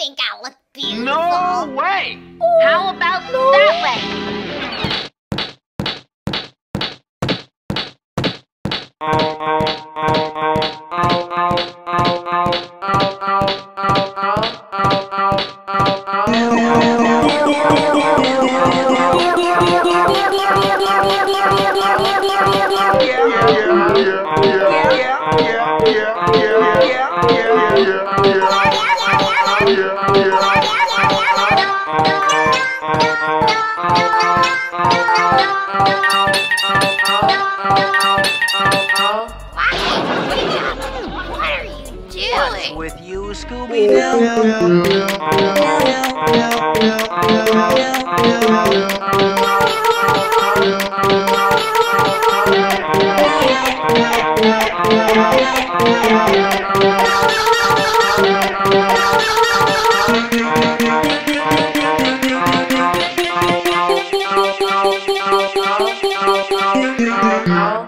think I'll look beautiful. No way! How about that way? What are you doing? With you, Scooby-Doo? Oh.